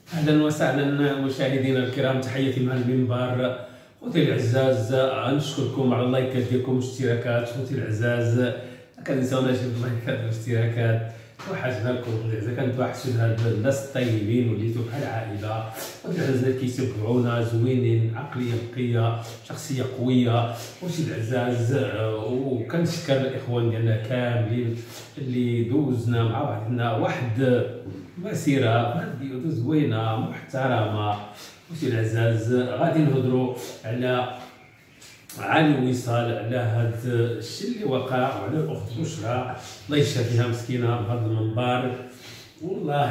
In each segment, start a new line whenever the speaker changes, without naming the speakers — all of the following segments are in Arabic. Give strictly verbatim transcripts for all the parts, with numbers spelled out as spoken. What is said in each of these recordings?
اهلا وسهلا مشاهدينا الكرام، تحياتي من المنبر. خوتي العزاز، نشكركم على اللايكات ديالكم والاشتراكات. خوتي العزاز، ما كنساوناش اللايكات والاشتراكات، وحشنا لكم خوتي العزاز. كنتوحشوا هاد الناس الطيبين، وليتو بحال عائله. خوتي العزاز اللي كيتبعونا زوينين، عقليه نقيه، شخصيه قويه. خوتي العزاز، وكنشكر الاخوان ديالنا كاملين اللي دوزنا مع بعضنا واحد مسيره فيديو زوينه محترمه. خوتي العزاز، غادي نهضروا على على الوصال، على هذا الشيء اللي وقع، وعلى الاخت بشرى الله يشفى فيها مسكينه بهذا المنبر. والله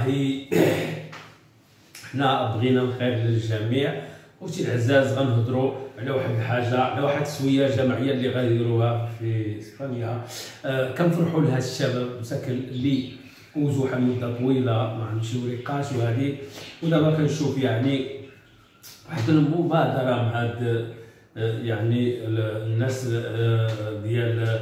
حنا بغينا الخير للجميع. خوتي العزاز، غنهضروا على واحد الحاجه، على واحد السويه جماعيه اللي غيديروها في اسبانيا. آه كنفرحوا لهاد الشباب مساكن اللي فوزوا واحد المده طويله ما عندهمش ورقات وهذه، ودابا كنشوف يعني واحد المبادره مع هاد يعني الناس ديال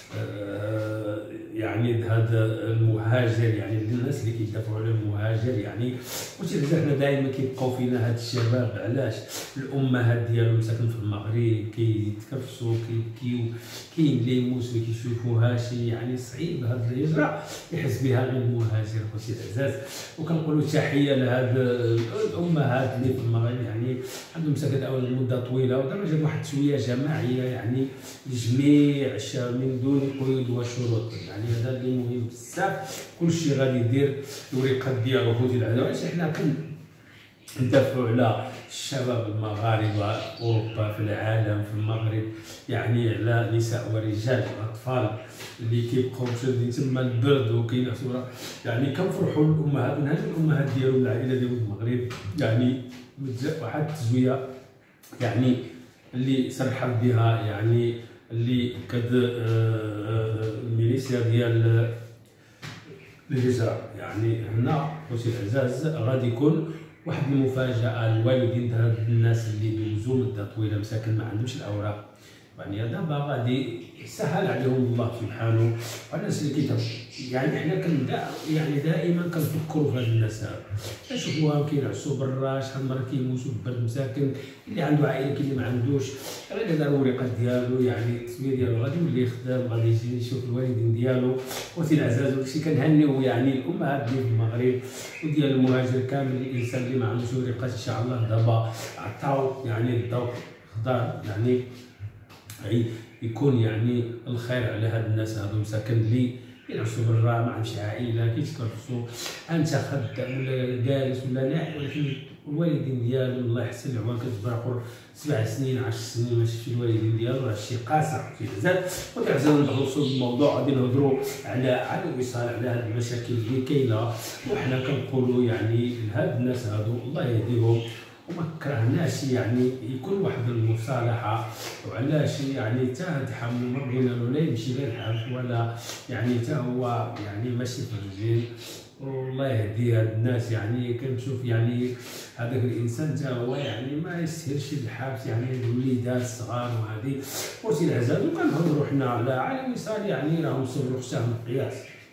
يعني هذا المهاجر، يعني الناس اللي كيدافعوا على المهاجر. يعني قلت لك حنا دائما كيبقاو فينا هاد الشباب، علاش؟ الامهات ديالهم ساكن في المغرب كيتكفسوا كيبكيو، كاين اللي يموت ما كيشوفوهاش. يعني صعيب هاد الهجره يحس بها غير المهاجر خوتي العزاز. وكنقولوا تحيه لهاد الامهات اللي في المغرب، يعني عندهم ساكن اول مده طويله، ودابا جاب واحد التسويه جماعيه يعني لجميع الشباب من دون قيود وشروط. يعني هذا اللي مهم بزاف. كلشي غادي يدير الورقات ديالو خوتي العزاز. علاش حنا كندافعوا على الشباب المغاربه اوروبا، في العالم، في المغرب، يعني على نساء ورجال واطفال اللي كيبقاو شادين تما البرد وكينعسوا. يعني كنفرحوا الامهات من هاد الامهات ديالهم، العائله ديالهم في المغرب. يعني واحد التزويه يعني اللي سرحت بها، يعني اللي كد الميليسيا ديال الهجره. يعني هنا خوتي العزاز غادي يكون واحد المفاجاه للوالدين ديال هاد الناس اللي دوزوا مده طويله مساكن ما عندهمش الاوراق. يعني دابا غادي يسهل عليهم الله سبحانه. والناس اللي كيتابعوا يعني حنا كندا يعني دائما كنفكروا في هاد الناس هادو، كنشوفوهم كينعسوا برا، شحال من مره كيموتوا بالبرد مساكن. اللي عنده عائله كاين اللي ما عندوش، غير دار الورقات ديالو يعني التسميه ديالو غادي يولي يخدم، غادي يجي يشوف الوالدين ديالو. خوتي العزاز، وداكشي كنهنيو يعني الامهات اللي في المغرب وديال المهاجر كامل. الانسان اللي ما عندوش ورقات ان شاء الله دابا عطاو يعني الضوء خضر، يعني يكون يعني الخير على هاد الناس هادو مساكن اللي كينعسوا برا، ما عندش عائله، كيتكرفسوا. انت خدام ولا جالس ولا ناعي، ولكن الوالدين ديالو الله يحسن العوان كتبع اخر سبع سنين عشر سنين ما شفتش الوالدين ديالو، راه شي قاسي في العزاز. وكنعزل نخلصوا الموضوع، غادي نهضروا على على الوصال، على هاد المشاكل اللي كاينه. وحنا كنقولوا يعني لهاد الناس هادو الله يهديهم، وما كرهناش يعني يكون واحد المصالحه. وعلاش يعني حتى هاد حمو ما بغينا له لا يمشي لا يلحق ولا يعني حتى هو يعني ماشي في الرجال. والله يهدي هاد الناس. يعني كنشوف يعني هذاك الانسان حتى هو يعني ما يستاهلش الحبس، يعني الوليدات الصغار وهذه خوتي العزاز. وكنهضروا حنا على على وصال، يعني راهم صبروا حتى مقياس.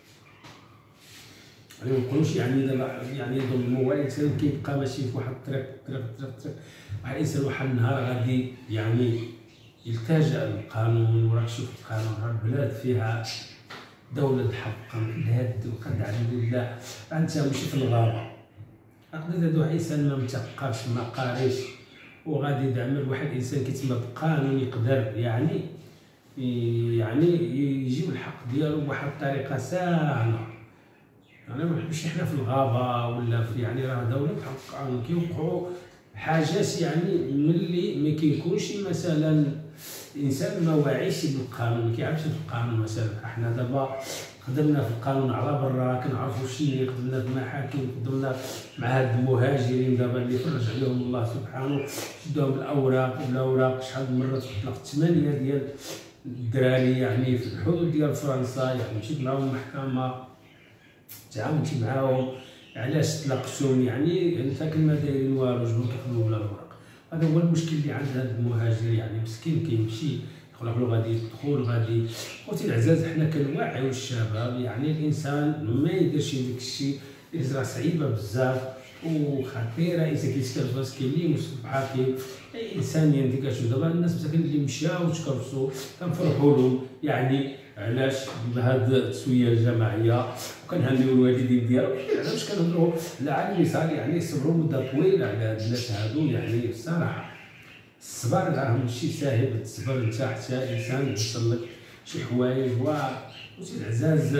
يعني ما نقولوش يعني دابا يعني يظلموا، ولكن كيبقى ماشي في واحد الطريق طريق طريق طريق. واحد الانسان واحد النهار غادي يعني يلتجأ للقانون. وراك شوف القانون، البلاد فيها دولة الحق، الهد وقد عبد الله. انت ماشي في الغابه، اقدر هذا انسان ما مثقفش ما قاريش وغادي يدعم واحد الانسان كيتم بقانون يقدر يعني يعني يجيب الحق ديالو بواحد الطريقه ساهله. يعني ما نحبش حنا في الغابه ولا في يعني راه دوله الحق. كيوقعوا حاجات يعني ملي ما كيكونش مثلا الانسان ما واعيش بالقانون، ما كيعرفش القانون. مثلا احنا دابا خدمنا في القانون على برا، كنعرفوا شنو، خدمنا في المحاكم، خدمنا مع هاد المهاجرين دابا اللي فرج عليهم الله سبحانه، شدوهم بالاوراق بالاوراق. شحال من مره طلقت ثمانيه ديال الدراري يعني في الحدود ديال فرنسا. يعني مشيت معاهم المحكمه، تعاونت معاهم، علاش طلقتهم؟ يعني انت كنا دايرين والو، جبروا كيخدموا بلا الوراق. هذا هو المشكل اللي عند هذا المهاجر. يعني مسكين كيمشي يقول له غادي يدخل غادي. خوتي العزاز، حنا كنوعيو الشباب، يعني الانسان ما يديرش داك الشيء، الهجره صعيبه بزاف. وخطيره. انسان كيتكلم في راسك كاين اللي مصبحه كاين انسان يعني كتشوف دابا الناس مساكن اللي مشاو وتكرسوا كنفرحوا لهم يعني علاش بهاد التسويه الجماعيه وكنهنيو الوالدين ديالهم. علاش كنهضروا على عالم الوصال يعني صبروا مده طويله على هاد الناس هادو يعني الصراحه الصبر راه ماشي ساهل. الصبر انت حتى انسان يوصل لك شي حوايج و وسي العزاز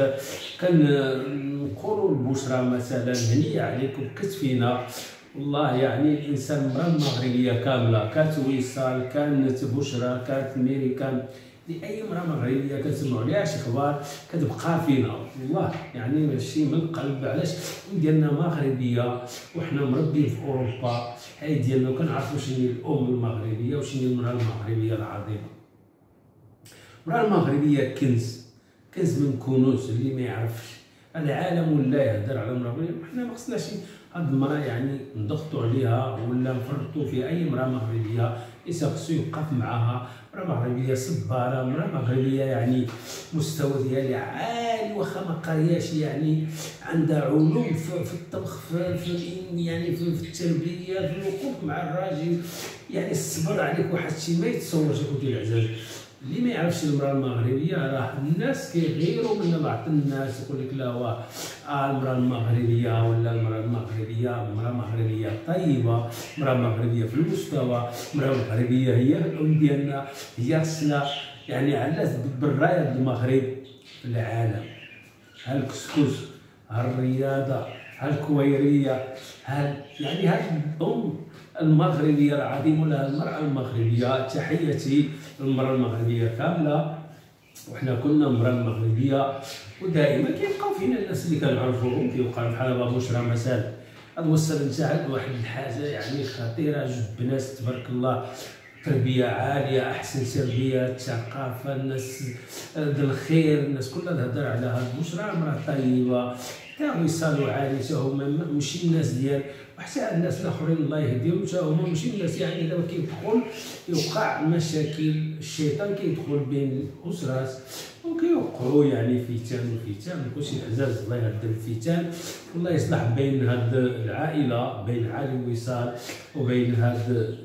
كنقولوا البشرى مثلا هنيه عليكم بكتفينا والله. يعني الانسان المراه المغربيه كامله كانت وصال كانت بشرى كانت ميريكان لاي امراه مغربيه كنسمعوا عليها شي اخبار كتبقى فينا والله. يعني ماشي من القلب علاش ديالنا مغربيه وحنا مربيين في اوروبا هاي ديالنا وكنعرفوا شنو هي الام المغربيه وشنو هي المراه المغربيه العظيمه. المراه المغربيه كنز كنز من كنوز اللي ما يعرفش العالم ولا يهدر على المراه المغربيه. حنا ما خصناش هاد المراه يعني نضغطوا عليها ولا نفرطوا في اي امراه مغربيه. إنسان خصو يوقف معاها مراه مغربيه صباره مراه مغربيه يعني مستوى ديالها عالي واخا ما قارياش يعني عندها علوم في, في الطبخ في, في يعني في, في التربيه في الوقوف مع الراجل يعني الصبر عليك واحد الشيء ما يتصورش. اخوتي العزاز اللي ما يعرفش المراه المغربيه راه الناس كيغيروا من بعض الناس يقول لك لا واه آه المراه المغربيه ولا المراه المغربيه مراه مغربيه طيبه مراه مغربيه في المستوى مراه مغربيه هي الام ديالنا هي خصنا يعني علاش بالرايه المغرب في العالم. ها الكسكس ها الرياضه ها الكويريه ها يعني ها الام المغربيه العظيمه ولا المراه المغربيه. تحياتي للمراه المغربيه كامله وحنا كنا المراه المغربيه ودائما كيبقاو فينا الناس اللي كنعرفوهم كيوقع بحال بابا بشرى مثلا غاد وصل انت عند واحد الحاجه يعني خطيره جوج بنات تبارك الله تربيه عاليه احسن تربيه الثقافه الناس ديال الخير الناس كلها تهضر على هاد بشرى مراه طيبه تا وصلوا عالي تا هما ماشي الناس ديال وحتى الناس الاخرين الله يهديهم تا هما ماشي الناس يعني دابا كيدخل يوقع مشاكل الشيطان كيدخل بين الاسرات وكيوقعوا يعني فتن وفتن كلشي العزاز الله يهدم الفتن والله يصلح بين هاد العائله بين عالي الوصال وبين هاد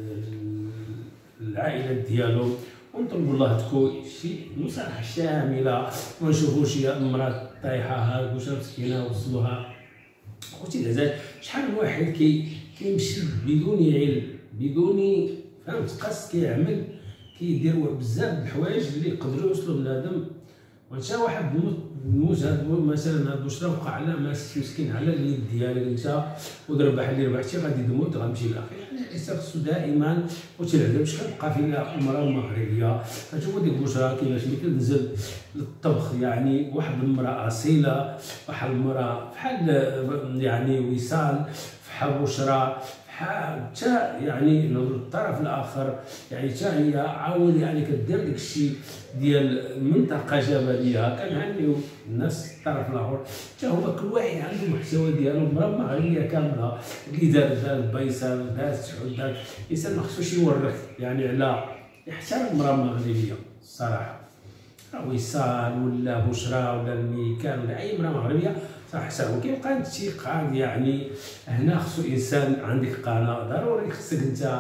العائله ديالهم ونطلبوا الله تكون شي مصالحه شامله ونشوفوا شي امراه طايحه هاك واش مسكينه وصلوها. خوتي العزاز شحال من واحد كي كيمشي بدون علم بدون فهمت قص كيعمل كيدير بزاف د الحوايج اللي يقدروا يوصلوا بنادم وانت واحد الموت هاد مثلا هاد بشرى وقع على ماس مسكين على اليد ديالك انت ودربح اللي ربحتي غادي تموت غتمشي للاخير. يعني الانسان خصو دائما وتلعب باش كتبقى فينا المراه المغربيه. كتشوفوا ديك بشرى كيفاش ملي كتنزل للطبخ يعني واحد المراه اصيله واحد المراه بحال يعني وصال بحال بشرى حتى يعني نظر الطرف الاخر يعني حتى هي عاود يعني كدير داك الشيء ديال المنطقه جبليه. كنهنيو الناس الطرف الاخر حتى هما كل واحد عنده المحتوى ديالو. المراه المغربيه كامله اللي دار دار بيصل دار سعود دار الانسان ما خصوش يورث يعني على يحترم المراه المغربيه الصراحه. وصال ولا بشرى ولا الميكان ولا اي امراه مغربيه صح صح كيبقى الانتقاد يعني هنا خصو انسان عندك قناه ضروري خصك انت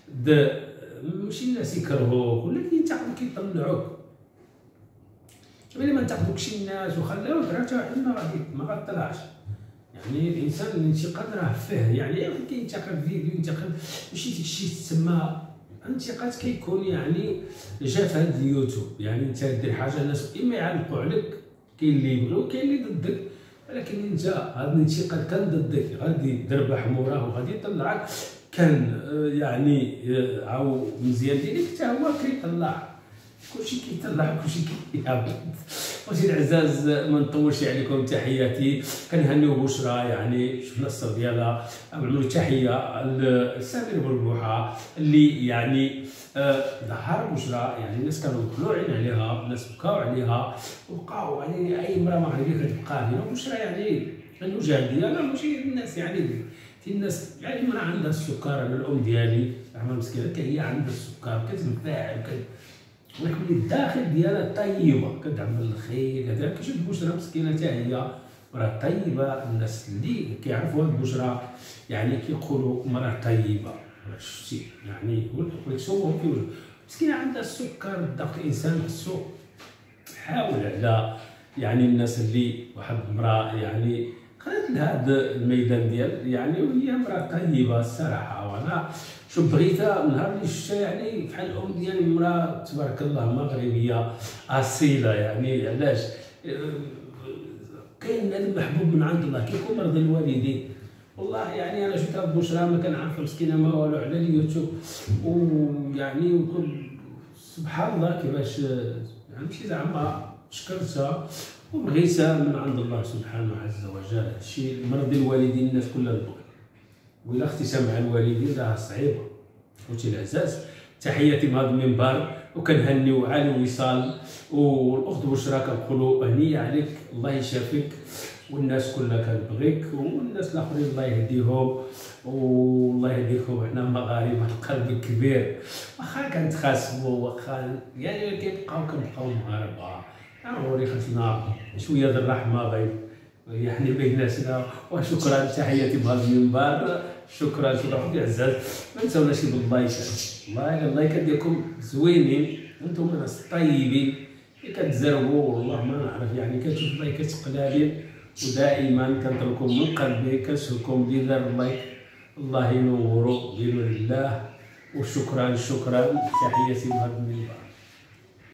ماشي الناس يكرهوك ولا كينتقدوك كيطلعوك الا ما انتقدوك شي الناس وخلاوك راه حتى واحد ما غادي ما غطلعش. يعني الانسان الانتقاد راه فيه يعني كينتقد فيديو ينتقد ماشي داكشي تسمى الانتقاد كيكون يعني جا في هذا اليوتيوب يعني انت دير حاجه الناس اما يعلقوا عليك كاين اللي يبغيو كاين اللي ضدك ولكن انت هذا الانتقاد كان ضدك غادي تربح موراه وغادي يطلعك كان يعني عاو مزيان ديالك حتى هو كيطلع كلشي كيطلع كلشي كيهبط. خوتي العزاز ما نطولش عليكم تحياتي كنهنيو بشرى يعني شفنا الصور ديالها نعملوا تحيه لسمير بلبوحه اللي يعني ظهر بشرى يعني الناس كانوا مخلوعين عليها الناس بكاو عليها وبقاو يعني اي امراه مغربيه كتبقى هنا بشرى يعني الوجه ديالها ماشي الناس يعني في الناس يعني المراه عندها السكر. انا الام ديالي رحمه مسكينه هي عندها السكر كتنفعل ولكن الداخل ديالها طيبه كتعمل الخير كذا كتشوف بشرى مسكينه حتى هي مراه طيبه. الناس اللي كيعرفوا هاد البشرى يعني كيقولوا مراه طيبه. شفتي يعني يقول لك شوفهم في وجهه مسكينه عندها السكر الضغط. الانسان خصو حاول على يعني الناس اللي واحد المراه يعني خلات لهذا الميدان ديال يعني وهي مراه طيبه الصراحه. وانا شوف بغيتها من نهار اللي شفتها يعني بحال الام ديالي مراه تبارك الله مغربيه اصيله. يعني علاش كاين هذا المحبوب من عند الله كيكون مرضى الوالدين. والله يعني انا شفت هاد البشرى ما كنعرف مسكينه ما والو على اليوتيوب ويعني وكل سبحان الله كيفاش يعني ماشي زعما شكرتها وبغيتها من عند الله سبحانه عز وجل. هادشي مرضي الوالدين الناس كلها تبغي، وإلا اختي مع الوالدين راه صعيبه. خوتي العزاز تحياتي من هذا المنبر وكنهنيو على الوصال. والاخت بشرى كنقولوا هنيه عليك الله يشافيك والناس كلها كتبغيك والناس الاخرين الله يهديهم والله يهديكم. حنا مغاربه القلب كبير واخا كنتخاصموا واخا يعني كيبقاو كنبقاو مغاربه. ضروري خصنا شويه د الرحمه بين يعني بيناتنا. وشكرا تحياتي بهذا المنبر. شكرا شكرا خوتي العزاز. ما تنساوناش باللايك. والله اللايكات ديالكم زوينين انتم ناس طيبين كتزربوا والله ما نعرف يعني كنشوف اللايكات قلالين ودائما كنطلبكم من قلبي كنشكركم اللي دار اللايك الله ينورو ديروا لله. وشكرا شكرا تحياتي بهذا المنبر.